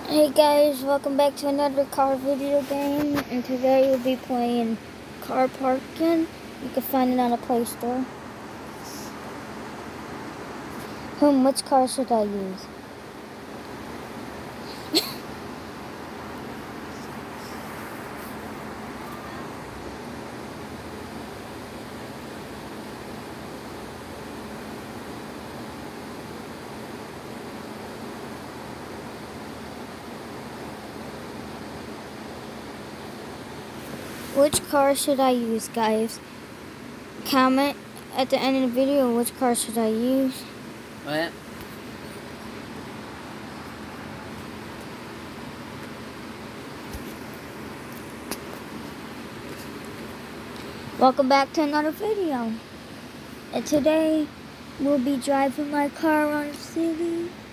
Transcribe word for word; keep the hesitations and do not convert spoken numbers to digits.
Hey guys, welcome back to another car video game, and today we'll be playing Car Parking. You can find it on the Play Store. Hmm, which car should I use? Which car should I use, guys? Comment at the end of the video which car should I use. What? Welcome back to another video. And today we'll be driving my car around the city.